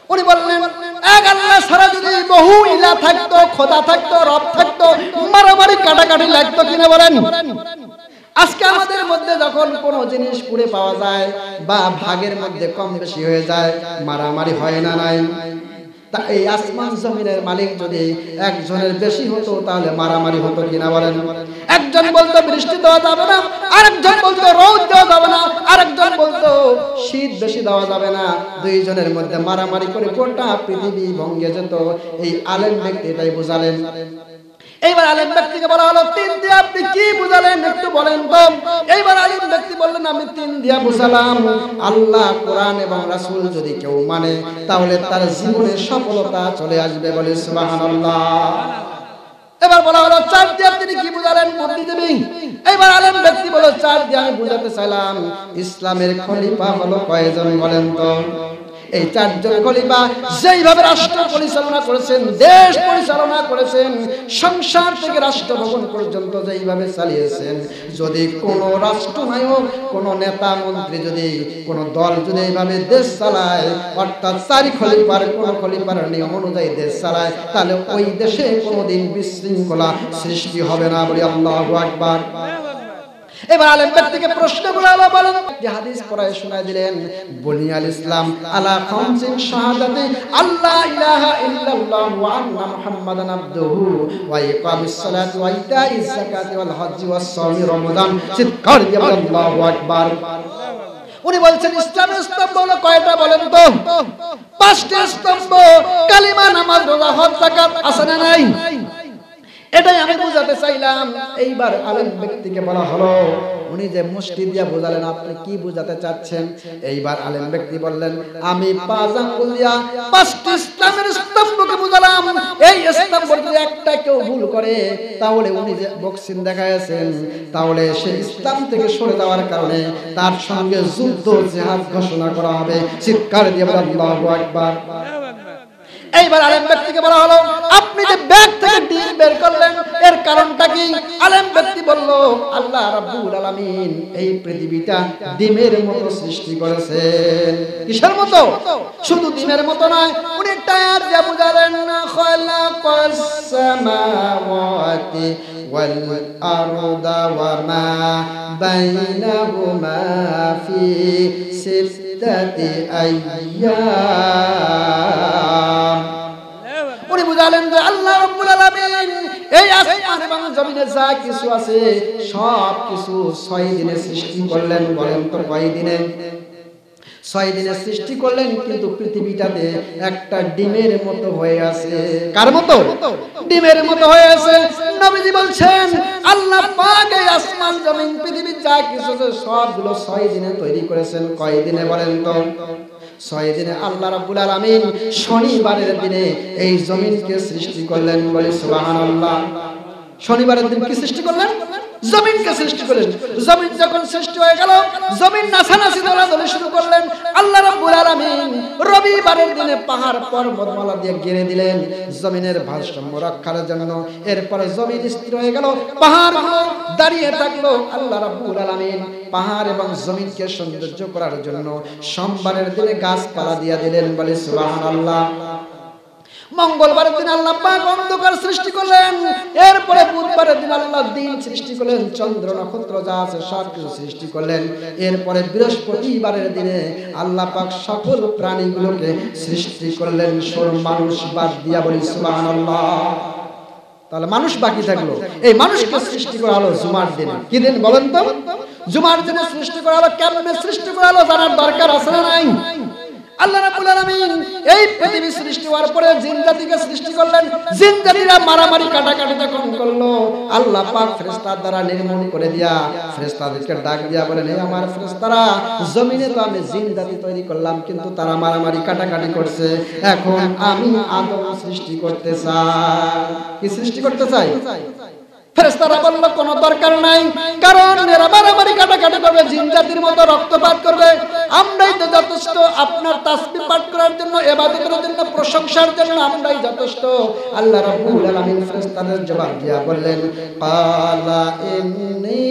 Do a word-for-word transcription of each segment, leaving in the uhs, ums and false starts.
উনি বললেন এক আল্লাহ ছাড়া যদি বহু ইলা থাকতো, খোদা থাকতো, রব থাকতো, মারামারি কাটাকাটি লাগতো কিনা বলেন? আজকে আমাদের মধ্যে যখন কোনো জিনিস পুড়ে পাওয়া যায় বা ভাগের মধ্যে কম বেশি হয়ে যায়, মারামারি হয় না নাই? তা এই আসমান জমিনের মালিক যদি একজনের বেশি হতো তাহলে মারামারি হতো কিনা বলেন? একজন বলতো বৃষ্টি দেওয়া যাবে না, আরেকজন বলতো রোদ দেওয়া যাবে না, আরেকজন বলতো শীত বেশি দেওয়া যাবে না। দুইজনের মধ্যে মারামারি করে গোটা পৃথিবী ভঙ্গে যেত। এই আলেম ব্যক্তি এটাই বুঝালেন। এইবার আলেম ব্যক্তিকে বলা হলো তিন দিয়ে আপনি কি বুঝালেন একটু বলেন তো। এইবার আলেম ব্যক্তি বললেন আমি তিন দিয়া বুঝালাম, আল্লাহ, কোরআন এবং রাসূল যদি কেউ মানে তাহলে তার জীবনে সফলতা চলে আসবে, বলে সুবহানাল্লাহ। এবার বলা হলো চার দিয়ে আপনি কি বুঝালেন বুদ্ধিজীবী। এইবার আলেম ব্যক্তি বলে চার দিয়ে আমি বুঝাতে চাইলাম ইসলামের খলিফা হলো কয়জন বলেন তো। এই চারজন খলিফা যেইভাবে রাষ্ট্র পরিচালনা করেছেন, দেশ পরিচালনা করেছেন, সংসার থেকে রাষ্ট্র ভবন পর্যন্ত যেইভাবে চালিয়েছেন, যদি কোন রাষ্ট্রনায়ক, কোন নেতা মন্ত্রী, যদি কোন দল যদি এইভাবে দেশ চালায়, অর্থাৎ চারি খলিফার কোন খলিফার নিয়ম অনুযায়ী দেশ চালায়, তাহলে ওই দেশে কোনোদিন বিশৃঙ্খলা সৃষ্টি হবে না, বলি আল্লাহু আকবার। এবার আলেম ব্যক্তিকে প্রশ্ন করা হলো, বলেন যে হাদিস পড়ায় শোনায় দিলেন, বুনিয়াল ইসলাম আলা খামসিন শাহাদাতি আল্লা ইলাহা ইল্লাল্লাহ ওয়া আন্না মুহাম্মাদান আবদুহু ওয়া ইকামিস সালাতি ওয়া ইতাইজ যাকাতি ওয়াল হজ্জি ওয়াস সাওমি রমাদান। চিৎকার দিয়ে বলেন আল্লাহু আকবার। উনি বলছেন ইসলামের স্তম্ভ হলো কয়টা বলেন তো? পাঁচটা স্তম্ভ, কালিমা, নামাজ, রোজা, হজ, যাকাত, আছে না নাই? এটাই আমি বুঝাতে চাইলাম। এইবার আলেম ব্যক্তিকে বলা হলো, উনি যে মুষ্টি দিয়া বুঝালেন আপনি কি বুঝাতে চাচ্ছেন? এইবার আলেম ব্যক্তি বললেন আমি পাঁচ আঙ্গুল দিয়া পাঁচটি ইসলামের স্তম্ভকে বুঝালাম। এই স্তম্ভ যদি একটা কেউ ভুল করে তাহলে উনি যে বক্সিং দেখাইছেন, তাহলে সেই ইসলাম থেকে সরে যাওয়ার কারণে তার সঙ্গে যুদ্ধ জিহাদ ঘোষণা করা হবে। চিৎকার দিয়ে বলেন আল্লাহু আকবার। এইবার আলেম ব্যক্তিকে বলা হলো আপনি যে ব্যাগ থেকে ডিম বের করলেন এর কারণটা কি? আলেম ব্যক্তি বলল আল্লাহ রাব্বুল আলামিন এই পৃথিবীটা ডিমের মতো সৃষ্টি করেছেন। কিসের মতো? শুধু ডিমের মতো নয়, উনি একটা আয়াত দিয়ে বুঝালেন না, খালাকাস সামাওয়াতি ওয়াল আরদা ওয়া মা বাইনাহুমা ফি সিত্তাতি আইয়াম। উনি বুঝালেন যে আল্লাহ রাব্বুল আলামিন এই আসমান এবং জমিনে যা কিছু আছে সব কিছু ছয় দিনে সৃষ্টি করলেন। বলেন তো কয় দিনে? ছয় দিনে সৃষ্টি করলেন, কিন্তু পৃথিবীটাতে একটা ডিমের মতো হয়ে আছে। কার মতো? ডিমের মতো হয়ে আছে। নবীজি বলছেন আল্লাহ পাক এই আসমান জমিন পৃথিবী যা কিছু আছে সবগুলো ছয় দিনে তৈরি করেছেন। কয় দিনে বলেন তো? ছয় দিনে আল্লাহ রাব্বুল আলামিন শনিবারের দিনে এই জমিনকে সৃষ্টি করলেন, বলে সুবহানাল্লাহ। শনিবারের দিন কি সৃষ্টি করলেন? জমিনকে সৃষ্টি করলেন। জমিন যখন সৃষ্টি হয়ে গেল, জমিন নাচানাচি দৌড়াদৌড়ি শুরু করলেন। আল্লাহ রাব্বুল আলামিন রবিবারের দিনে পাহাড় পর্বতমালা দিয়ে ঘিরে দিলেন জমিনের ভারসাম্য রক্ষার জন্য। এরপরে জমিন স্থির হয়ে গেল, পাহাড় দাঁড়িয়ে থাকলো। আল্লাহ রাব্বুল আলামিন পাহাড় এবং জমিনকে সৌন্দর্য করার জন্য সোমবারের দিনে গাছপালা দিয়ে দিলেন, বলে সুবহানাল্লাহ। মঙ্গলবারের দিন আল্লাহ পাক অন্ধকার সৃষ্টি করলেন। এরপরে বুধবারের দিন আল্লাহ দিন সৃষ্টি করলেন, চন্দ্র নক্ষত্র যা আছে সব কিছু সৃষ্টি করলেন। এরপরে বৃহস্পতিবারের দিনে আল্লাহ পাক সকল প্রাণীগুলোকে সৃষ্টি করলেন, সর মানুষ বাদ দিয়া, বলি সুবহানাল্লাহ। তাহলে মানুষ বাকি থাকলো। এই মানুষকে সৃষ্টি করা হলো জুমার দিনে। কি দিন বলেন তো? জুমার দিনে সৃষ্টি করা হলো। কেমনে সৃষ্টি করা হলো জানার দরকার আছে না নাই? আল্লাহ রাব্বুল আলামিন এই পৃথিবী সৃষ্টি হওয়ার পরে জিন জাতিকে সৃষ্টি করলেন। জিন জাতিরা মারামারি কাটাকাটি যখন করলো, আল্লাহ পাক ফেরেশতার দ্বারা নির্মূল করে দিয়া ফেরেশতাদেরকে ডাক দিয়া বলেন, হে আমার ফেরেশতারা, জমিনে তো আমি জিন জাতি তৈরি করলাম, কিন্তু তারা মারামারি কাটাকাটি করছে। এখন আমি আদম সৃষ্টি করতে চাই। কি সৃষ্টি করতে চাই? ফেরেশতারা বলল কোনো দরকার নাই, কারণ এরা মারামারি কাটাকাটি করবে, জিন জাতির মতো রক্তপাত করবে। আমরাই তো যথেষ্ট আপনার তাসবিহ পাঠ করার জন্য, ইবাদতের জন্য, প্রশংসার জন্য আমরাই যথেষ্ট। আল্লাহ রাব্বুল আলামিন ফেরেশতাদের জবাব দিয়া বললেন, ক্বালা ইন্নী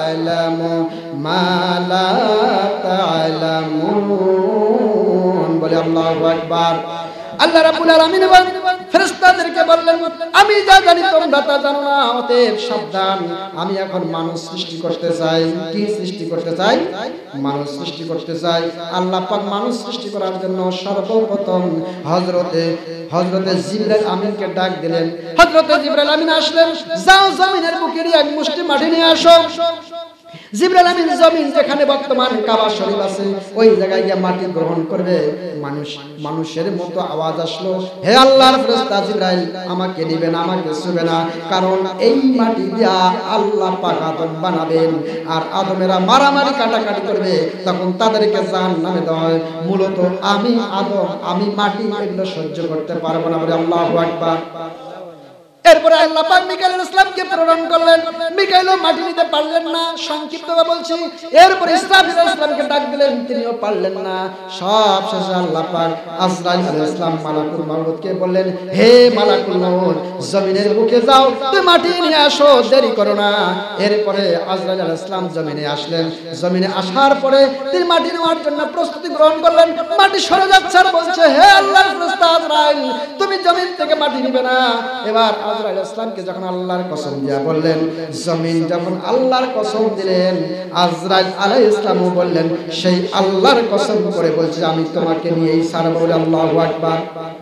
আ'লামু মা লা তা'লামুন, বলে বলে আল্লাহু আকবার। আল্লাহ রাব্বুল আলামিন ফেরেশতাদেরকে বললেন, আমি যা জানি তোমরা তা জানো না, অতএব সাবধান। আমি এখন মানুষ সৃষ্টি করতে চাই। কি সৃষ্টি করতে চাই? মানুষ সৃষ্টি করতে চাই। আল্লাহ পাক মানুষ সৃষ্টি করার জন্য সর্বপ্রথম হযরতে হযরতে জিবরাইল আমিনকে ডাক দিলেন। হযরতে জিবরাইল আমিন আসলেন, যাও জমিনের বুকে এক মুষ্টি মাটি নিয়ে আসো। জিবরাইল আমিন জমিন যেখানে বর্তমান কাবা শরীফ আছে ওই জায়গায় গিয়ে মাটি গ্রহণ করবে। মানুষ মানুষের মতো আওয়াজ আসলো, হে আল্লাহর ফেরেশতা জিবরাইল, আমাকে দিবেন, আমাকে ছুবে না, কারণ এই মাটি দিয়া আল্লাহ পাক আদম বানাবেন, আর আদমেরা মারামারি কাটাকাটি করবে, তখন তাদেরকে জাহান্নামে দেওয়া হয়। মূলত আমি আদম, আমি মাটি, এগুলো সহ্য করতে পারবো না। বলে আল্লাহু আকবার। এরপরে আল্লাহ পাক মিকাইল আলাইহিস সালামকে প্রেরণ করলেন। মিকাইলও মাটি নিতে পারলেন না, সংক্ষিপ্তভাবে বলছি। এরপরে ইসরাফিল আলাইহিস সালামকে ডাক দিলেন, তিনিও পারলেন না। সব শেষে আল্লাহ পাক আজরাইল আলাইহিস সালাম মালাকুল মউতকে বললেন, হে মালাকুল মউত, জমিনের বুকে যাও, তুমি মাটি নিয়ে আসো, দেরি করো না। এরপরে আজরাইল আলাইহিস সালাম জমিনে আসলেন। জমিনে আসার পরে তিনি মাটি নেওয়ার জন্য প্রস্তুতি গ্রহণ করলেন। মাটি সরে যাচ্ছে আর বলছে, হে আল্লাহর ফেরেশতা আজরাইল, তুমি জমিন থেকে মাটি নিবে না। এবার আজরাইল ইসলামকে যখন আল্লাহর কসম দিয়া বললেন, জমিন যখন আল্লাহর কসম দিলেন, আজরাইল আলাইহিস সালামও বললেন, সেই আল্লাহর কসম করে বলছে, আমি তোমাকে নিয়েই ছাড়বো। আল্লাহু আকবার।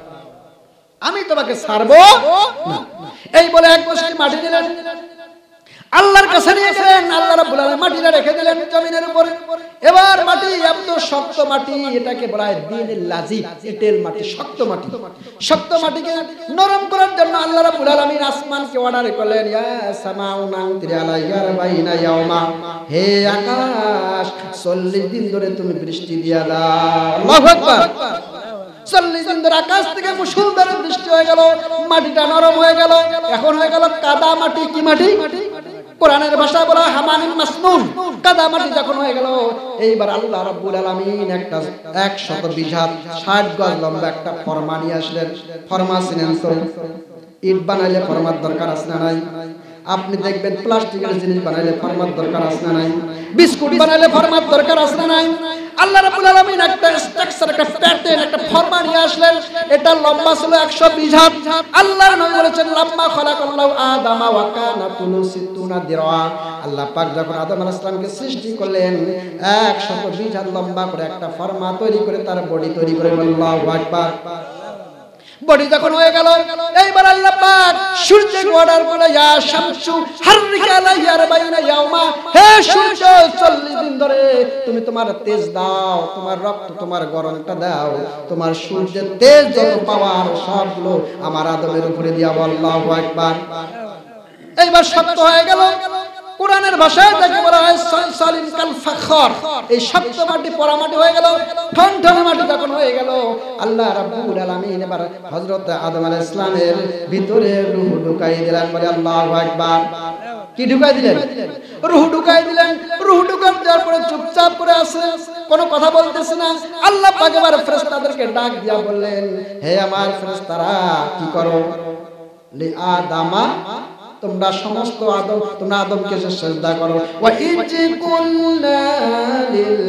আমি তোমাকে ছাড়বো না। এই বলে এক মুষ্টি মাটি দিলেন, আল্লাহর কাছে নিয়ে গেলেন। আল্লাহ রাব্বুল আলামিন মাটিটা রেখে দিলেন জমিনের উপরে। এবার মাটি এত শক্ত মাটি, এটাকে বলা হয় দিনের লাজিব, এঁটেল মাটি, শক্ত মাটি। শক্ত মাটিকে নরম করার জন্য আল্লাহ রাব্বুল আলামিন আসমানকে অর্ডার করলেন, ইয়া সামাউ নানতিরি আলাইয়া বাইনা ইয়াউমা, হে আকাশ, চল্লিশ দিন ধরে তুমি বৃষ্টি দিয়া দাও। আল্লাহু আকবার। চল্লিশ দিন ধরে আকাশ থেকে মুষলধারে বৃষ্টি হয়ে গেল, মাটিটা নরম হয়ে গেল, এখন হয়ে গেল কাদা মাটি। কি মাটি? কোরআনের ভাষায় বলা হামানিন মাসনুন, কাদা মাটি যখন হয়ে গেল, এইবার আল্লাহ রাব্বুল আলামিন একটা একশো বিশ হাত ষাট গজ লম্বা একটা ফরমা নিয়ে আসলেন। ফরমা চিনেন তো? ইট বানাইলে ফরমার দরকার আছে না নাই? আপনি দেখবেন প্লাস্টিকের জিনিস বানাইলে ফরমার দরকার আছে না নাই? বিস্কুট বানাইলে ফরমার দরকার আছে না নাই? আল্লাহ রাব্বুল আলামিন একটা স্ট্রাকচার, একটা প্যাটার্ন, একটা ফরমা নিয়ে আসলেন। এটা লম্বা ছিল একশো বিশ হাত। আল্লাহর নবী বলেছেন, লাম্মা খালাকাল্লাহু আদামা ওয়া কানা তুলু সিত্তুনা দিরআ। আল্লাহ পাক যখন আদম আলাইহিস সালামকে সৃষ্টি করলেন, একশো বিশ হাত লম্বা করে একটা ফরমা তৈরি করে তার বডি তৈরি করে। আল্লাহু আকবার। বডি যখন হয়ে গেল, এইবার আল্লাহ পাক সূর্যকে অর্ডার করলেন, ইয়া শামসু হাররিকা আলাইয়া বাইনা ইয়াউমা, হে সূর্য, চল্লিশ দিন ধরে তুমি তোমার তেজ দাও, তোমার রক্ত, তোমার গরমটা দাও, তোমার সূর্যের তেজ যত পাওয়ার সবগুলো আমার আদমের উপরে দিয়া। আল্লাহু আকবার। এইবার শক্ত হয়ে গেল। কোরআনের ভাষায় তাকে বলা হয় সালিম কাল ফাখর। এই শক্ত মাটি পোড়া মাটি হয়ে গেল, ঠনঠনে মাটি যখন হয়ে গেল, আল্লাহ রাব্বুল আলামিন এবার হযরত আদম আলাইহিস সালামের ভিতরে রূহ ঢুকাই দিলেন। বলে আল্লাহু আকবার। কি ঢুকাই দিলেন? রূহ ঢুকাই দিলেন। রূহ ঢুকার দেওয়ার পরে চুপচাপ করে আছে, কোনো কথা বলতেছে না। আল্লাহ পাক এবার ফেরেশতাদেরকে ডাক দিয়া বললেন, হে আমার ফেরেশতারা, কি করো? লি আদামা, তোমরা সমস্ত আদম, তোমরা আদমকে সিজদা করো। ওয়া ইজি কুল্লা লিল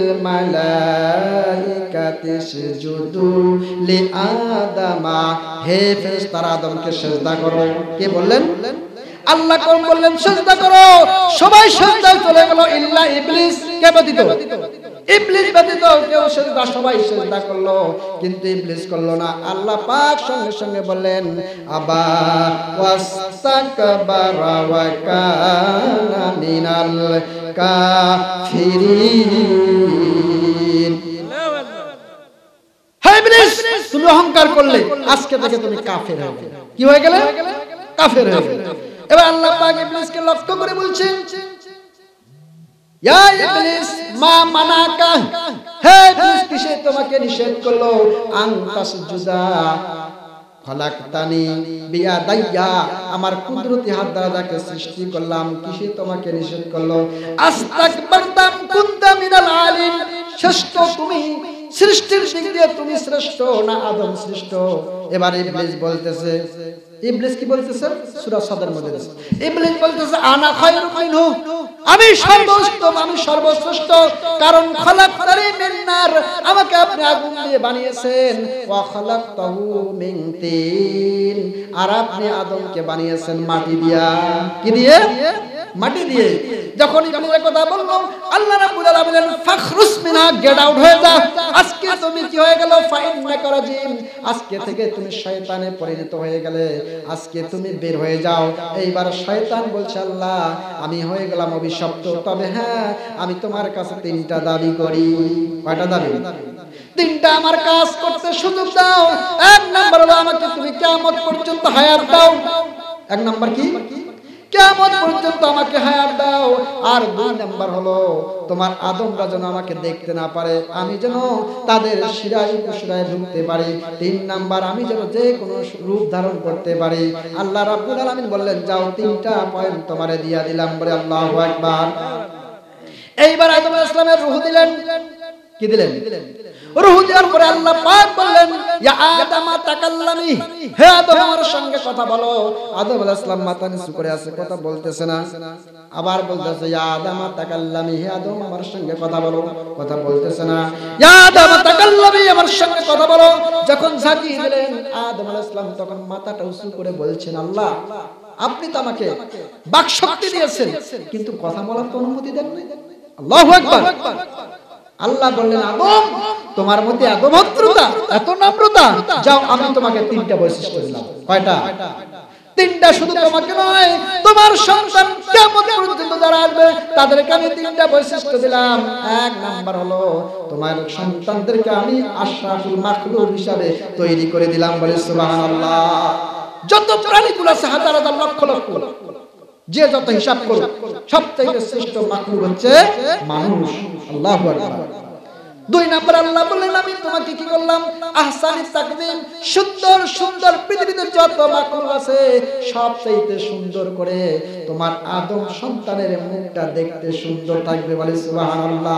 মালাইকাতি সুজুদু লি আদামা, হে ফেরেশতারা আদমকে সিজদা করো। কে বললেন? আল্লাহ কোন বললেন সিজদা করো। সবাই সিজদায় চলে গেল, ইল্লা ইবলিস। কে ব্যতীত? ইবলিস ব্যতীত কেউ সিজদা, সবাই সিজদা করলো, কিন্তু ইবলিস করলো না। আল্লাহ পাক সঙ্গে সঙ্গে বললেন, আবা ওয়াস্তাকবারা ওয়া কানা মিনাল কাফিরিন। হে ইবলিস, তুমি অহংকার করলে, আজকে থেকে তুমি কাফের হয়ে গেলে। কি হয়ে গেলে? কাফের হয়ে গেলে। এবার আল্লাহ পাক ইবলিসকে লক্ষ্য করে বলছেন, ইয়া ইবলিস মা মানাকা, হে ইবলিস, কিসে তোমাকে নিষেধ করলো? আনতাসজুদা খালাকতানি বিয়াদাইয়া, আমার কুদরতি হাত দ্বারা যাকে সৃষ্টি করলাম, কিসে তোমাকে নিষেধ করলো? আস্তাকবারতা কুনতা মিনাল আলিন, শ্রেষ্ঠ তুমি, সৃষ্টির দিক দিয়ে তুমি শ্রেষ্ঠ না আদম শ্রেষ্ঠ? এবার ইবলিস বলতেছে, ইবলিস কি বলতেছে? সূরা সাদের মধ্যে ইবলিস বলতেছে, আনা খায়রুম মিনহু, আমি সর্বোত্তম, আমি সর্বশ্রেষ্ঠ, কারণ খলাকতানি মিন নার, আমাকে আপনি আগুন দিয়ে বানিয়েছেন, ওয়া খলাকতাহু মিন তিন, আর আপনি আদমকে বানিয়েছেন মাটি দিয়া। কি দিয়ে? মাটি দিয়ে। যখন ইবলিস কথা বলল, আল্লাহ রাব্বুল আলামিন বলেন ফাখরুস মিনহা, গেট আউট হয়ে যা, আজকে তুমি কি হয়ে গেল? ফাইন্নাকা রাজিম, আজকে থেকে তুমি শয়তানে পরিণত হয়ে গেলে, আজকে তুমি বের হয়ে যাও। এইবার শয়তান বলছে, আল্লাহ আমি হয়ে গেলাম অভিশপ্ত, তবে হ্যাঁ আমি তোমার কাছে তিনটা দাবি করি। কয়টা দাবি? তিনটা আমার কাজ করতে সুযোগ দাও। এক নাম্বার হলো আমাকে তুমি কিয়ামত পর্যন্ত হায়াত দাও। এক নাম্বার কি? কিয়ামত পর্যন্ত আমাকে হায়াত দাও। আর দুই নাম্বার হলো তোমার আদমরা যেন আমাকে দেখতে না পারে, আমি যেন তাদের শিরায় উপশিরায় ঢুকতে পারি। তিন নাম্বার আমি যেন যে কোনো রূপ ধারণ করতে পারি। আল্লাহ রাব্বুল আলামিন বললেন, যাও তিনটা পয়েন্ট তোমারে দিয়া দিলাম। বলে আল্লাহু আকবার। এইবার আদম আলাইহিস সালামের রূহ দিলেন। কি দিলেন? রূহ দেওয়ার পরে আল্লাহ পাক বললেন, ইয়া আদম তাকাল্লামি, হে আদম আমার সঙ্গে কথা বলো। আদম আলাইহিস সালাম মাথা নিচু করে আছে, কথা বলতেছে না। আবার বলতেছে, ইয়া আদম তাকাল্লামি, হে আদম আমার সঙ্গে কথা বলো, কথা বলতেছে না। ইয়া আদম তাকাল্লামি, আমার সঙ্গে কথা বলো। যখন ঝাঁকি দিলেন আদম আলাইহিস সালাম, তখন মাথাটা উঁচু করে বলছেন, আল্লাহ আপনি তো আমাকে বাক শক্তি দিয়েছেন, কিন্তু কথা বলার তো অনুমতি দেন নাই। আল্লাহু আকবার। আল্লাহ বললেন, আদম তোমার মধ্যে এত ভদ্রতা, এত নম্রতা, যাও আমি তোমাকে তিনটা বৈশিষ্ট্য দিলাম। কয়টা? তিনটা। শুধু তোমাকে নয়, তোমার সন্তান কিয়ামত পর্যন্ত যারা আসবে তাদেরকে আমি তিনটা বৈশিষ্ট্য দিলাম। এক নাম্বার হলো তোমার সন্তানদেরকে আমি আশরাফুল মাখলুক হিসাবে তৈরি করে দিলাম। বলে সুবহানাল্লাহ। যত প্রাণীগুলো আছে হাজার হাজার লক্ষ লক্ষ, যে যত হিসাব করো, সবথেকে শ্রেষ্ঠ মাখলুক হচ্ছে মানুষ। আল্লাহু আকবার। দুই নাম্বার আল্লাহ বললেন, আমি তোমাকে কি করলাম? আহসানিত তাকদীম, সুন্দর সুন্দর পৃথিবীতে যত মাখলুক আছে সবচেয়ে সুন্দর করে তোমার আদম সন্তানের মুখটা দেখতে সুন্দর থাকবে। বলে সুবহানাল্লাহ।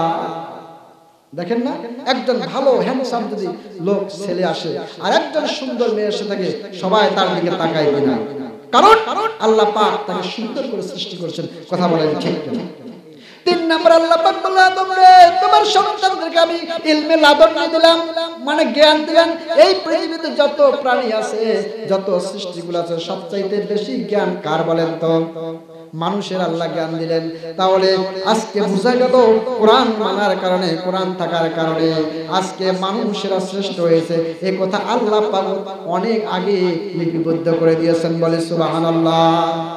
দেখেন না, একজন ভালো হ্যান্ডসাম যদি লোক ছেলে আসে আর একজন সুন্দর মেয়ে এসে থাকে, সবাই তার দিকে তাকায় কিনা? কারণ আল্লাহ পাক তাকে সুন্দর করে সৃষ্টি করেছেন। কথা বলেন ঠিক কিনা? তিন নাম্বার আল্লাহ পাক বললেন, আদম রে তোমার সন্তানদেরকে আমি ইলমে লাদুন্নি দিলাম, মানে জ্ঞান দিলাম। এই পৃথিবীতে যত প্রাণী আছে, যত সৃষ্টিগুলো আছে, সবচাইতে বেশি জ্ঞান কার বলেন তো? মানুষের আল্লাহ জ্ঞান দিলেন। তাহলে আজকে বোঝা গেল কোরআন মানার কারণে, কোরআন থাকার কারণে আজকে মানুষেরা শ্রেষ্ঠ হয়েছে। এই কথা আল্লাহ পাক অনেক আগে লিপিবদ্ধ করে দিয়েছেন। বলে সুবহানাল্লাহ।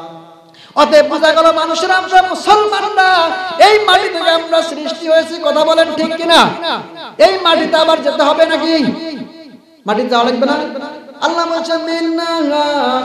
অতএব বোঝা গেল মানুষেরা, আমরা মুসলমানরা এই মাটি থেকে আমরা সৃষ্টি হয়েছি। কথা বলেন ঠিক কিনা? এই মাটিতে আবার যেতে হবে নাকি? মাটিতে যাওয়া লাগবে না? আল্লাহ বলছেন, মিনহা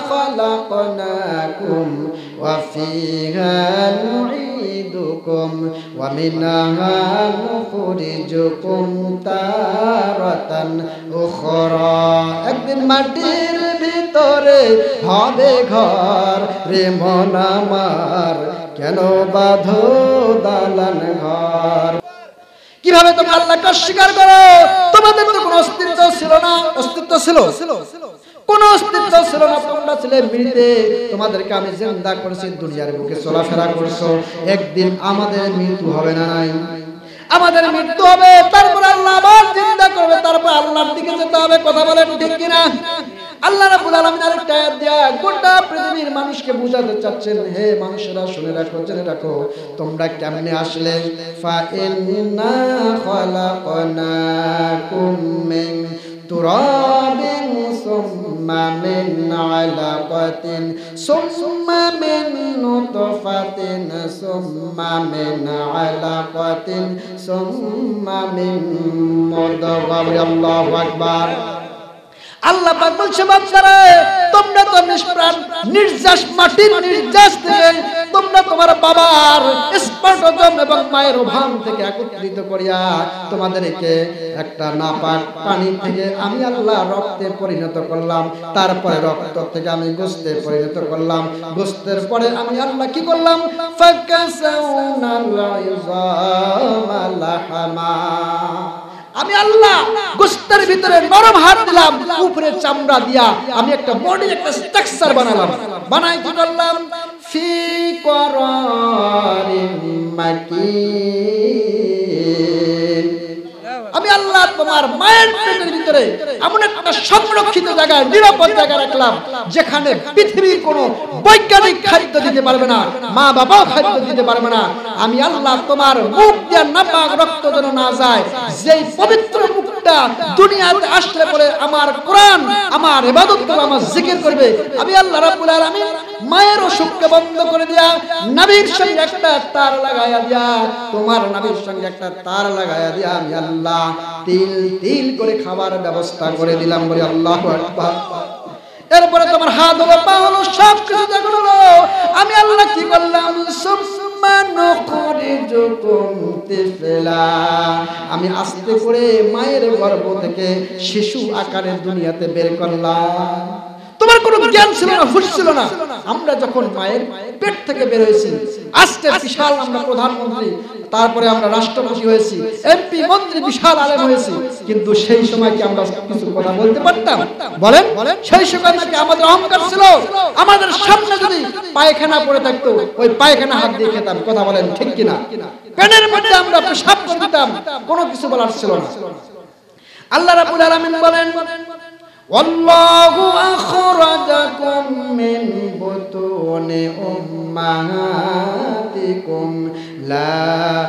খালাকনাকুম ওয়া ফিহা নুঈদুকুম ওয়া মিনহা নুখরিজুকুম তারাতান উখরা। একদিন মাটির ভিতরে হবে ঘর, রে মন আমার কেন বাঁধো দালান ঘর। কিভাবে তোমরা আল্লাহকে অস্বীকার করো? তোমাদের তো কোনো অস্তিত্ব ছিল না। অস্তিত্ব ছিল? কোন অস্তিত্ব ছিল না। তোমরা ছিলে মৃত, তোমাদেরকে আমি জিন্দা করেছি, দুনিয়ার বুকে চলাফেরা করছো। একদিন আমাদের মৃত্যু হবে না? নাই, আমাদের মৃত্যু হবে, তারপর আল্লাহ আবার জিন্দা করবে, তারপর আল্লাহর দিকে যেতে হবে। কথা বলেন ঠিক কিনা? আল্লাহ রাব্বুল আলামিন আরেকটা আয়াত দিয়া গোটা পৃথিবীর মানুষকে বুঝাতে চাচ্ছেন, হে মানুষেরা শুনে রাখো, জেনে রাখো, তোমরা কেমনে আসলে। ফা ইন্না খালাকনাকুম মিন তুরাবিন সুম্মা মিন আলাকাতিন সুম্মা মিন নুতফাতিন সুম্মা মিন আলাকাতিন সুম্মা মিন মুদগাহ। আল্লাহু আকবার। আল্লাহ পাক বলছে, বাচ্চারা তোমরা তো নিষ্প্রাণ, নির্যাস মাটির নির্যাস থেকে তোমরা তোমার বাবার স্পর্শজম এবং মায়ের ওভাম থেকে একত্রিত করিয়া তোমাদেরকে একটা নাপাক পানি থেকে আমি আল্লাহ রক্তে পরিণত করলাম। তারপরে রক্ত থেকে আমি গোশতে পরিণত করলাম। গোশতের পরে আমি আল্লাহ কি করলাম? ফাকাসাউনাল ইযামা লাহমা। আমি আল্লাহ গোশতের ভিতরে নরম হাড় দিলাম, উপরে চামড়া দিয়া আমি একটা বডি, একটা স্ট্রাকচার বানালাম। বানাই কি করলাম? ফি করারিন মাকিন। আমি আল্লাহ তোমার মায়ের পেটের ভিতরে এমন একটা সংরক্ষিত জায়গায়, নিরাপদ জায়গায় রাখলাম, যেখানে পৃথিবীর কোনো বৈজ্ঞানিক খাদ্য দিতে পারবে না, মা বাবাও খাদ্য দিতে পারবে না। আমি আল্লাহ তোমার মুখ দিয়ে নাপাক রক্ত যেন না যায়, যেই পবিত্র মুখটা দুনিয়াতে আসলে পরে আমার কোরআন, আমার ইবাদত করবে, আমার জিকির করবে। আমি আল্লাহ রাব্বুল আলামিন মায়ের অসুখকে বন্ধ করে দিয়া, নবীর সঙ্গে একটা তার লাগাইয়া দিয়া, তোমার নবীর সঙ্গে একটা তার লাগাইয়া দিয়া আমি আল্লাহ তিল তিল করে খাবার ব্যবস্থা করে দিলাম। বলি আল্লাহু আকবার। এরপরে তোমার হাত হলো, পা হলো, সব কিছু যখন হলো, আমি আল্লাহ কি করলাম? আমি আস্তে করে মায়ের গর্ভ থেকে শিশু আকারে দুনিয়াতে বের করলাম। তোমার কোনো জ্ঞান ছিল না, হুঁশ ছিল না। আমরা যখন মায়ের পেট থেকে বের হয়েছি, আজকে বিশাল আমরা প্রধানমন্ত্রী, তারপরে আমরা রাষ্ট্রপতি হয়েছি, এমপি, মন্ত্রী, বিশাল আলেম হয়েছি, কিন্তু সেই সময় কি আমরা কিছু কথা বলতে পারতাম? বলেন, সেই সময় নাকি আমাদের অহংকার ছিল? আমাদের সামনে যদি পায়খানা পড়ে থাকতো, ওই পায়খানা হাত দিয়ে খেতাম। কথা বলেন ঠিক কিনা? পেটের মধ্যে আমরা পেশাব করে দিতাম, কোনো কিছু বলার ছিল না। আল্লাহ রাব্বুল আলামিন বলেন, ওয়াল্লাহু আখরাজাকুম মিন বুতুনি উম্মাহাতিকুম লা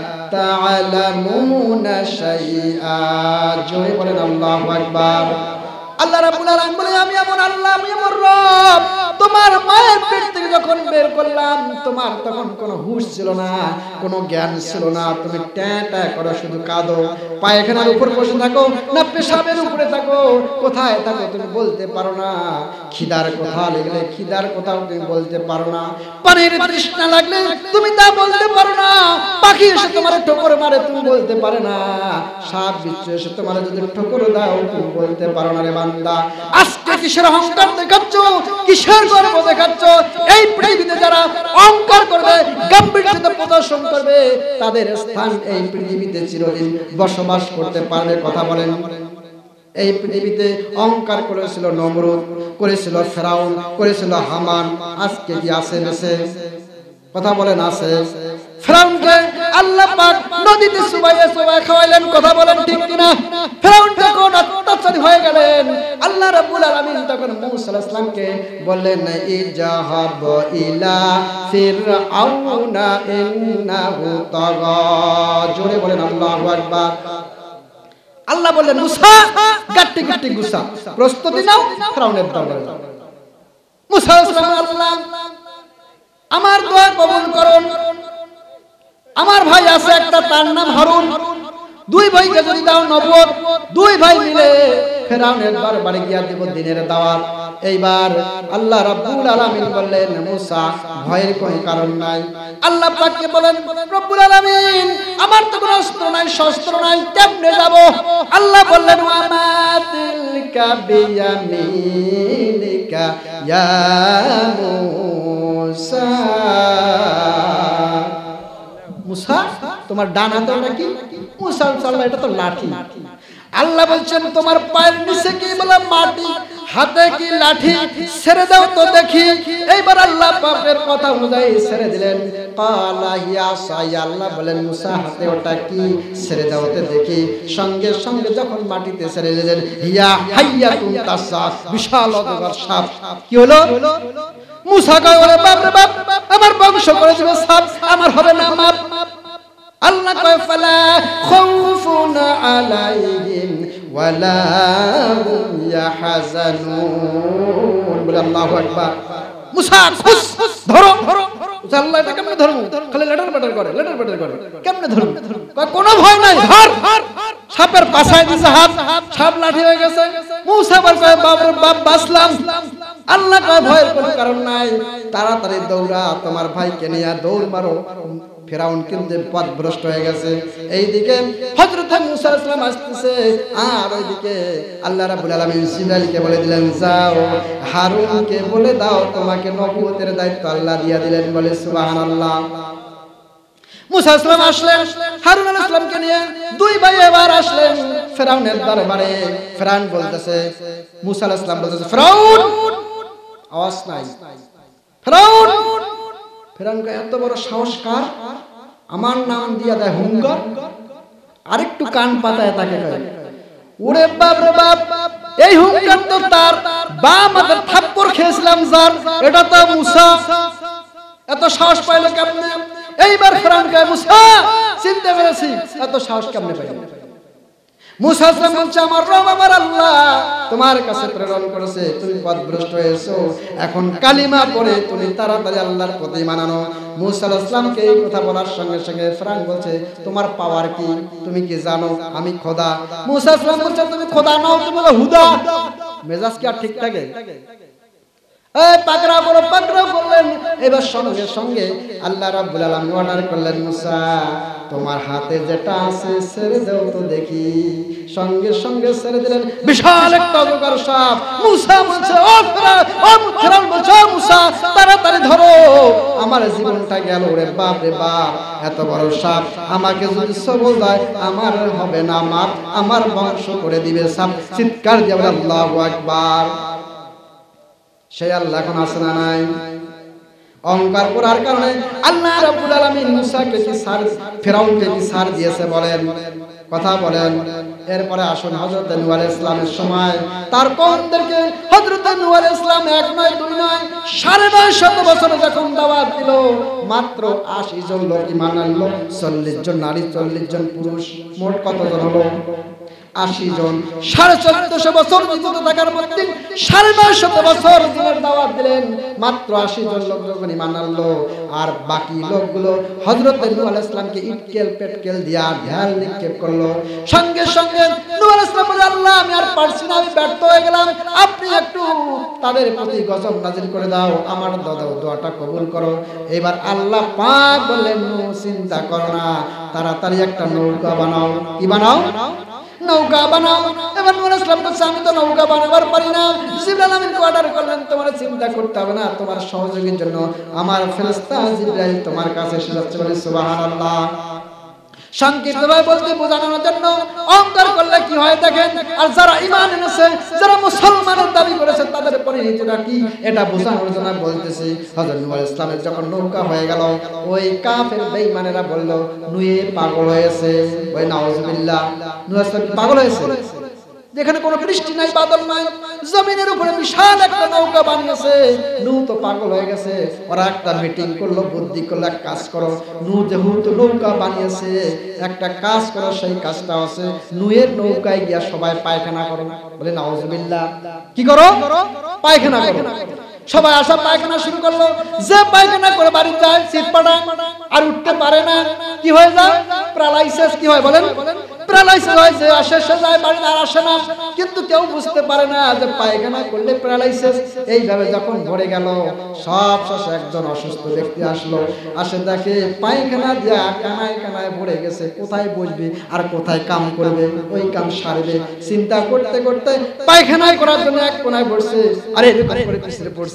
তা'লামুনা শাইআ। জোরে বলেন আল্লাহু আকবার। আল্লাহ রাব্বুল আলামিন বলে, আমি এমন আল্লাহ, আমি এমন রব, তোমার মায়ের পেট থেকে যখন বের করলাম, তোমার তখন কোনো হুঁশ ছিল না, কোনো জ্ঞান ছিল না। তুমি ট্যাঁ ট্যাঁ করো, শুধু কাঁদো, পায়খানার উপর বসে থাকো না পেশাবের উপরে থাকো, কোথায় থাকো তুমি বলতে পারো না। খিদার কথা লাগলে খিদার কথাও তুমি বলতে পারো না। পানির তৃষ্ণা লাগলে তুমি তা বলতে পারো না। পাখি এসে তোমার ঠোকর মারে, তুমি বলতে পারো না। সাপ বিচ্ছু এসে তোমার যদি ঠোকর দাও, তুমি বলতে পারো না। রে বান্দা, আজকে কিসের অহংকার দেখাচ্ছ? কিসের গর্ব দেখাচ্ছ? এই পৃথিবীতে যারা অহংকার করবে, গাম্ভীর্যতা প্রদর্শন করবে, তাদের স্থান এই পৃথিবীতে চিরদিন বসবাস করতে পারবে। কথা বলেন। এই পৃথিবীতে অহংকার করেছিল নমরুদ, করেছিল ফেরাউন, করেছিল হামান। আজকে কি আছে বেঁচে? কথা বলেন, আছে? ফেরাউনকে আল্লাহ পাক নদীতে চুবাইয়ে চুবাইয়ে খাওয়াইলেন। কথা বলেন ঠিক কিনা? ফেরাউন যখন অত্যাচারী হয়ে গেলেন, আল্লাহ রাব্বুল আলামিন তখন মূসা আলাইহিস সালামকে বললেন, ইজাহাব ইলা ফিরআউনা ইন্নাহু তাগা। জোরে বলেন আল্লাহু আকবার। আল্লাহ বললেন, মূসা গাট্টি গাট্টি গুসা, প্রস্তুতি নাও, ফেরাউনের দরবারে যাও। মূসা আলাইহিস সালাম, আল্লাহ আমার দোয়া কবুল করুন। আমার ভাই আছে একটা, তার নাম হারুন। দুই ভাইকে যদি দাও নবুয়ত, দুই ভাই মিলে ফেরাউনের দরবারে গিয়া দেব দিনের দাওয়াত। এইবার আল্লাহ রাব্বুল আলামিন বললেন, মূসা ভয়ের কোনো কারণ নাই। আল্লাহ পাককে বলেন, রব্বুল আলামিন আমার তো কোনো অস্ত্র নাই, শস্ত্র নাই, কেমনে যাব? আল্লাহ বললেন, ওয়া মা তিলকা বিয়ামিনিকা ইয়া মূসা। মূসা তোমার ডান হাতে নাকি? মূসা আল্লাহ, এটা তো লাঠি। আল্লাহ বলছেন, তোমার পায়ের নিচে কি বলে মাটি, হাতে কি লাঠি, ছেড়ে দাও তো দেখি। এইবার আল্লাহ পাকের কথা অনুযায়ী ছেড়ে দিলেন। কালা হিয়া সাই। আল্লাহ বলেন, মূসা হাতে ওটা কি, ছেড়ে দাও তো দেখি। সঙ্গে সঙ্গে যখন মাটিতে ছেড়ে দিলেন, হিয়া হাইয়াতুন তাসা, বিশাল অজগর সাপ। কি হলো? মূসা কয়, ওরে বাপ রে বাপ, আমার বংশ করে দিবে সাপ, আমার হবে না মাপ। আল্লাহ কয়, ফালা খাউফুন আলাইহিম ওয়ালা হুম ইয়াহজানুন। বলে আল্লাহু আকবার। মূসা খুশ, ধরো ধরো। আল্লাহ এটা কেমনে ধরবো? খালি লেটার পেটার করে, লেটার পেটার করে, কেমনে ধরবো? কয় কোনো ভয় নাই, ধর। সাপের পাছায় দিছে হাত, সাপ লাঠি হয়ে গেছে। মূসা বলে, কয় বাপ রে বাপ, বাঁচলাম। আল্লাহ কয়, ভয়ের কোনো কারণ নাই, তাড়াতাড়ি দৌড়া, তোমার ভাইকে নিয়ে দৌড় মারো। ফেরাউন কিন্তু পথভ্রষ্ট হয়ে গেছে। এইদিকে হযরত মূসা আলাইহিস সালাম আসতেছে, আর ওইদিকে আল্লাহ রাব্বুল আলামিন জিবরাইলকে বলে দিলেন, যাও হারুনকে বলে দাও তোমাকে নবুয়তের দায়িত্ব আল্লাহ দিয়া দিলেন। বলে সুবহানাল্লাহ। মূসা আলাইহিস সালাম আসলেন, হারুন আলাইহিস সালামকে নিয়ে দুই ভাই এবার আসলেন ফেরাউনের দরবারে। ফেরাউন বলতেছে, মুসা আলাইহিস সালাম বলতেছে, ফেরাউন আওয়াজ নাই। ফেরাউন ফেরাউন এত বড় সাহস কার? আমার নাম দিয়া দেয় হুঙ্গার, আরেকটু কান পাতায় তাকে কয়, ওরে বাপ রে বাপ, এই হুঙ্কার তো তার বাম হাতের থাপ্পড় খেয়েছিলাম যার, এটা তো মুসা। এত সাহস পাইলো কেমনে? এইবার ফেরাউন কয়, মুসা চিনতে পেরেছি, এত সাহস কেমনে পাইলো? মুসা আলাইহিস বলছে, আমার রব আমার আল্লাহ তোমার কাছে প্রেরণ করেছে, তুমি পথভ্রষ্ট হয়েছো, এখন কালিমা পড়ে তুমি তাড়াতাড়ি আল্লাহর প্রতি মানানো। মুসা আলাইহিস সালামকে এই কথা বলার সঙ্গে সঙ্গে ফেরাউন বলছে, তোমার পাওয়ার কি? তুমি কি জানো আমি খোদা? মুসা আলাইহিস সালাম বলছে, তুমি খোদা নাও, তুমি হলো হুদা। মেজাজ কি আর ঠিক থাকে? এই পাকড়াও করো, পাকড়াও করলেন। এবার সঙ্গে সঙ্গে আল্লাহ রাব্বুল আলামিন অর্ডার করলেন, মুসা তোমার হাতে যেটা আছে ছেড়ে দাও তো দেখি। সঙ্গে সঙ্গে ছেড়ে দিলেন, বিশাল একটা অজগর সাপ। মুসা বলছে, ও ফেরাউন, ও ফেরাউন বলছে, ও মুসা তাড়াতাড়ি ধরো, আমার জীবনটা গেল রে বাপ রে বাপ, এত বড় সাপ আমাকে যদি সবল দেয় আমার হবে না মাপ, আমার বংশ করে দিবে সাপ। চিৎকার দিয়ে বলে আল্লাহু আকবার। সেই আল্লাহ এখন আছে না নাই? অহংকার করার কারণে আল্লাহ রাব্বুল আলামিন মুসাকে কি সার, ফেরাউনকে কি সার দিয়েছে বলেন, কথা বলেন। এরপরে আসুন হযরত নূহ আলাইহিস সালামের সময় তার কওমদেরকে হযরত নূহ আলাইহিস সালাম এক নয় দুই নয় সাড়ে নয় শত বছর যখন দাওয়াত দিল, মাত্র আশি জন লোক ঈমান আনলো, চল্লিশ জন নারী, চল্লিশ জন পুরুষ, মোট কতজন হলো? আশি জন। সাড়ে চোদ্দশো বছর জীবিত থাকার মধ্যে সাড়ে নয় শত বছর দিনের দাওয়াত দিলেন, মাত্র আশি জন লোক যখন ঈমান আনলো, আর বাকি লোকগুলো হযরত নূহ আলাইহিস সালামকে ইটকেল পেটকেল দিয়া ঢাল নিক্ষেপ করলো। সঙ্গে সঙ্গে নূহ আলাইহিস সালাম বলে, আল্লাহ আমি আর পারছি না, আমি ব্যর্থ হয়ে গেলাম, আপনি একটু তাদের প্রতি গজব নাজিল করে দাও, আমার দোয়াটা কবুল করো। এবার আল্লাহ পাক বললেন, নূহ চিন্তা করো না, তাড়াতাড়ি একটা নৌকা বানাও। কি বানাও? নৌকা বানাও। এবার নূহ আলাইহিস সালাম বলছে, আমি তো নৌকা বানাবার পারি না। জিবরাইল আমিনকে অর্ডার করলেন, তোমার চিন্তা করতে হবে না, তোমার সহযোগীর জন্য আমার ফেরেশতা জিবরাইল তোমার কাছে এসে যাচ্ছে। বলে সুবহানাল্লাহ। সংক্ষিপ্তভাবে বলতে বোঝানোর জন্য অহংকার করলে কি হয় দেখেন, আর যারা ঈমান এনেছে, যারা মুসলমানের দাবি করেছে, তাদের পরিণতিটা কি এটা বোঝানোর জন্য বলতেছি। হযরত নূহ আলাইহিস সালামের যখন নৌকা হয়ে গেল, ওই কাফের বেঈমানেরা বলল, নূহ পাগল হয়েছে। ওই নাউজুবিল্লাহ, নূহ আলাইহিস সালাম পাগল হয়েছে, যেখানে কোনো বৃষ্টি নাই, বাদল নাই, জমিনের উপরে বিশাল একটা নৌকা বানিয়েছে, নূহ তো পাগল হয়ে গেছে। ওরা একটা মিটিং করলো, বুদ্ধি করলো, এক কাজ করো, নূহ যেহেতু নৌকা বানিয়েছে, একটা কাজ করো, সেই কাজটা আছে নূহের নৌকায় গিয়া সবাই পায়খানা করো। বলে নাউজুবিল্লাহ, কি করো? পায়খানা করো। সবাই আসা পায়খানা শুরু করলো। যে পায়খানা করে বাড়ি যায় চিৎপাটা আর উঠতে পারে না, কি হয়ে যায়? প্যারালাইসিস। কি হয় বলেন? প্যারালাইসিস হয়, যে আসে সে যায়, বাড়ি আর আসে না। কিন্তু কেউ বুঝতে পারে না যে পায়খানা করলে প্যারালাইসিস। এইভাবে যখন ভরে গেল, সব শেষে একজন অসুস্থ ব্যক্তি আসলো, আসে দেখে পায়খানা দিয়া কানায় কানায় ভরে গেছে, কোথায় বসবে আর কোথায় কাম করবে, ওই কাম সারবে চিন্তা করতে করতে পায়খানায় করার জন্য এক কোনায় বসছে, আরে এরকম করে পিছনে পড়ছে।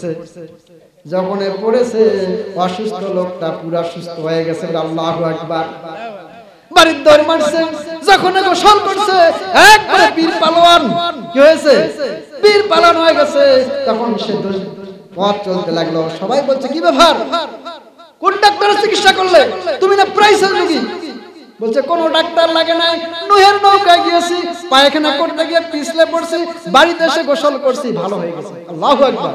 যখন পড়েছে, অসুস্থ লোকটা পুরা সুস্থ হয়ে গেছে। আল্লাহু আকবার। বাড়ির দৌড় মারছে, যখন গোসল করছে, একবারে বীর পালোয়ান। কি হয়েছে? বীর পালন হয়ে গেছে। তখন সে পথ চলতে লাগলো। সবাই বলছে, কি ব্যাপার, কোন ডাক্তারের চিকিৎসা করলে? তুমি না প্রাইসের রোগী। বলছে, কোন ডাক্তার লাগে নাই, নূহের নৌকায় গিয়েছি, পায়খানা করতে গিয়ে পিছলে পড়ছি, বাড়িতে এসে গোসল করছি, ভালো হয়ে গেছে। আল্লাহু আকবার।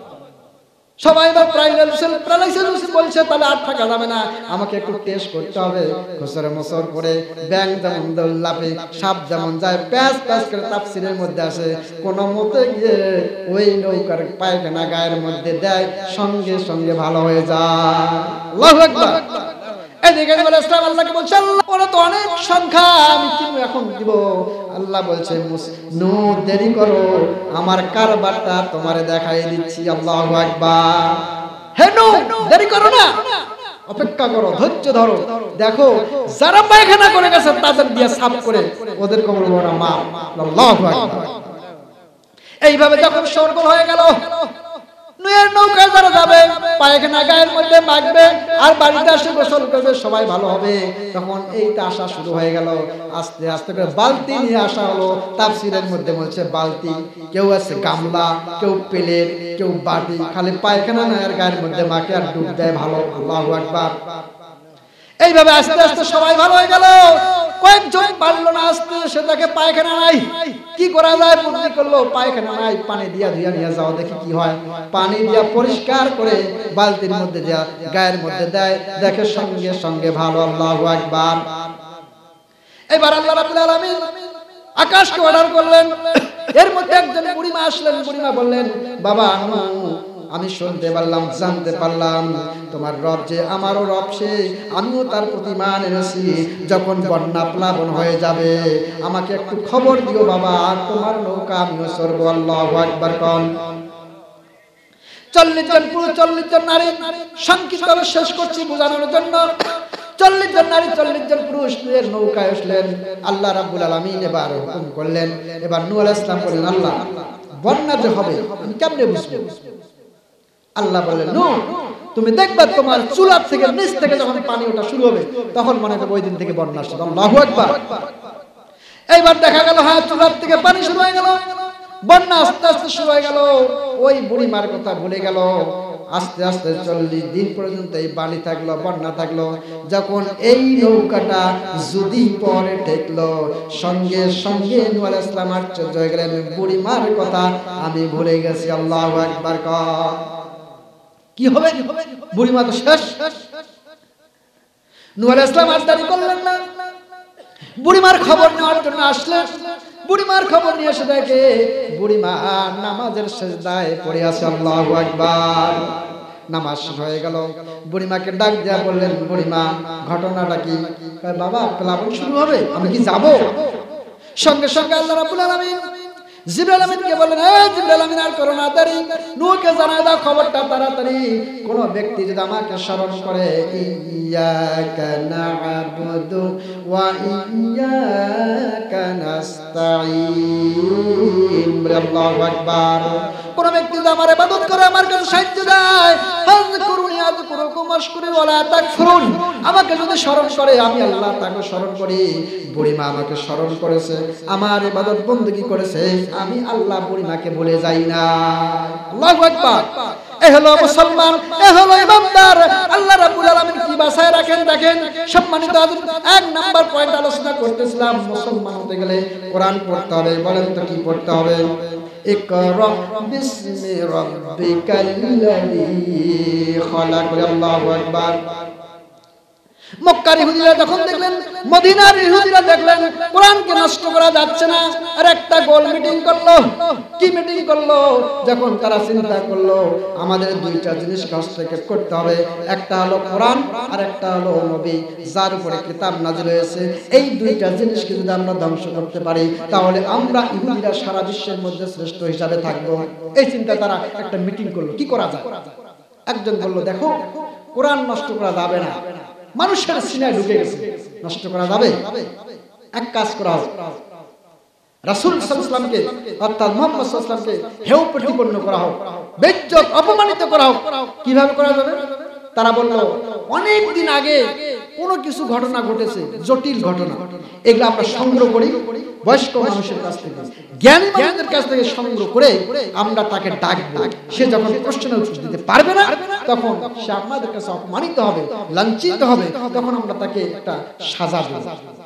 সবাই এবার প্যারালাইসিস বলছে, তাহলে আর থাকা যাবে না, আমাকে একটু টেস্ট করতে হবে। খসরে মসর করে ব্যাং যেমন দৌড়াবে, সাপ যেমন যায়, প্যাঁচ প্যাঁচ করে তাফসীরের মধ্যে আসে, কোন মতে গিয়ে ওই নৌকার পায়খানা গায়ের মধ্যে দেয়, সঙ্গে সঙ্গে ভালো হয়ে যায়। আল্লাহু আকবার। এদিকে বলে ইসলাম আল্লাহকে বলছে, আল্লাহ ওরা তো অনেক সংখ্যা, আমি কি এখন দিব? আল্লাহ বলছে, নূহ দেরি করো, আমার কারবারটা তোমারে দেখাই দিচ্ছি। আল্লাহু আকবার। হে নূহ, দেরি করো না, অপেক্ষা করো, ধৈর্য ধরো, দেখো যারা পায়খানা করে গেছে তাদের দিয়ে সাফ করে ওদের কবর ওরা মা। আল্লাহু আকবার। এইভাবে যখন সরগোল হয়ে গেল, নুয়ের নৌকায় যারা যাবে পায়খানা গায়ের মধ্যে মাখবে আর বাড়িতে এসে গোসল করবে, সবাই ভালো হবে। তখন এইটা আসা শুরু হয়ে গেল। আস্তে আস্তে করে বালতি নিয়ে আসা হলো। তাফসীরের মধ্যে বলছে বালতি, কেউ আছে গামলা, কেউ প্লেট, কেউ বাটি, খালি পায়খানা নুয়ের গায়ের মধ্যে মাখে আর ডুব দেয়। ভালো, আল্লাহু আকবার। এইভাবে আস্তে আস্তে সবাই ভালো হয়ে গেল। কয়েকজন পারলো না আসতে, সে তাকে পায়খানা নাই, কি করা যায় বুদ্ধি করলো, পায়খানা নাই, পানি দিয়া ধুইয়া নিয়ে যাও, দেখি কি হয়। পানি দিয়া পরিষ্কার করে বালতির মধ্যে দেয়া গায়ের মধ্যে দেয়, দেখে সঙ্গে সঙ্গে ভালো। আল্লাহু আকবার। এবার আল্লাহ রাব্বুল আলামিন আকাশকে অর্ডার করলেন। এর মধ্যে একজন বুড়িমা আসলেন। বুড়িমা বললেন, বাবা আনু, আমি শুনতে পারলাম, জানতে পারলাম তোমার রব যে আমারও রব, সে আমিও তার প্রতি মান এনেছি। যখন বন্যা প্লাবন হয়ে যাবে আমাকে একটু খবর দিও বাবা, তোমার নৌকা আমিও চড়বো। আল্লাহু আকবার। কোন চল্লিশ জন পুরুষ, চল্লিশ জন নারী, সংক্ষিপ্ত শেষ করছি বোঝানোর জন্য। চল্লিশ জন নারী, চল্লিশ জন পুরুষ এর নৌকায় আসলেন। আল্লাহ রাব্বুল আলামিন এবার হুকুম করলেন। এবার নূহ আলাইহিস সালাম বললেন, আল্লাহ বন্যা যে হবে আমি কেমনে বুঝবো? আল্লাহ বললেন, নূহ তুমি দেখবে তোমার চুলার থেকে নিচ থেকে যখন পানি ওঠা শুরু হবে তখন মনে করবে ওই দিন থেকে বন্যা আসবে। আল্লাহু আকবার। এইবার দেখা গেল হ্যাঁ চুলার থেকে পানি শুরু হয়ে গেল, বন্যা আস্তে আস্তে শুরু হয়ে গেল। ওই বুড়িমার কথা ভুলে গেল। আস্তে আস্তে চল্লিশ দিন পর্যন্ত এই পানি থাকলো, বন্যা থাকলো। যখন এই নৌকাটা যদি পরে ঠেকলো, সঙ্গে সঙ্গে নূহ আলাইহিস সালাম আশ্চর্য হয়ে গেলেন, বুড়িমার কথা আমি ভুলে গেছি। আল্লাহু আকবার। কি হবে? বুড়িমা তো শেষ। নূহ আলাইহিস সালাম আর দেরি করলেন না, বুড়িমার খবর নেওয়ার জন্য আসলেন। বুড়িমার খবর নিয়ে এসে দেখে বুড়িমা নামাজের সিজদায় পড়ে আছে। আল্লাহু আকবার। নামাজ শেষ হয়ে গেল। বুড়িমাকে ডাক দিয়া বললেন, বুড়িমা ঘটনাটা কি? বাবা প্লাবন শুরু হবে, আমি কি যাব? সঙ্গে সঙ্গে আল্লাহ রাব্বুল আলামিন জিবরাইল আমিনকে বললেন, এই জিবরাইল আমিন আর করো না, দেরি, নূহকে জানায় দাও খবরটা তাড়াতাড়ি। কোন ব্যক্তি যদি আমাকে স্মরণ করে, ইয়াকা না'বুদু ওয়া ইয়াকা নাস্তাঈন, আল্লাহু আকবার। কোন ব্যক্তি যদি আমার ইবাদত করে, আমার কাছে সাহায্য দেয়, ফাযকুরুনি আযকুরুকুম ওয়াশকুরু ওয়ালা তাকফুরুন, আমাকে যদি স্মরণ করে আমি আল্লাহ তাকে স্মরণ করি। বুড়িমা আমাকে স্মরণ করেছে, আমার ইবাদত বندگی করেছে, আমি আল্লাহ বুড়িমাকে ভুলে যাই না। আল্লাহু আকবার। এই হলো মুসলমান, এই হলো ইমানদার। আল্লাহ রাব্বুল আলামিন কি বাছায় রাখেন দেখেন। সম্মানিত এক নাম্বার পয়েন্ট আলোচনা করতেছিলাম, মুসলমান হতে গেলে কোরআন পড়তে হবে। বলেন তো কি পড়তে হবে? ইকরা বিসমি রাব্বিকাল্লাযী খালাক। আল্লাহু আকবার। মক্কার ইহুদিরা যখন দেখলেন, মদিনার ইহুদিরা দেখলেন কোরআনকে নষ্ট করা যাচ্ছে না, আর একটা গোল মিটিং করলো। কি মিটিং করলো? যখন তারা চিন্তা করলো আমাদের দুইটা জিনিস হস্তক্ষেপ করতে হবে, একটা হলো কোরআন আর একটা হলো নবী যার উপরে কিতাব নাযিল হয়েছে। এই দুইটা জিনিসকে যদি আমরা ধ্বংস করতে পারি তাহলে আমরা ইহুদিরা সারা বিশ্বের মধ্যে শ্রেষ্ঠ হিসাবে থাকবো। এই চিন্তা তারা একটা মিটিং করলো, কি করা যায়। একজন বলল, দেখো কোরআন নষ্ট করা যাবে না, মানুষের সিনায় ঢুকে গেছে, নষ্ট করা যাবে। এক কাজ করা হোক, রাসূল সাল্লাল্লাহু আলাইহি ওয়াসাল্লামকে অর্থাৎ মুহাম্মদ সাল্লাল্লাহু আলাইহি ওয়াসাল্লামকে হেয় প্রতিপন্ন করা হোক, বেইজ্জত অপমানিত করা হোক। কিভাবে করা যাবে? তারা বলল, অনেক দিন আগে কোনো কিছু ঘটনা ঘটেছে, জটিল ঘটনা, এগুলো আমরা সংগ্রহ করি বয়স্ক মানুষের কাছ থেকে, জ্ঞানী মানুষদের কাছ থেকে সংগ্রহ করে আমরা তাকে ডাকবো। সে যখন প্রশ্নের উত্তর দিতে পারবে না তখন সে আমাদের কাছে অপমানিত হবে, লাঞ্ছিত হবে, তখন আমরা তাকে একটা সাজা দেব।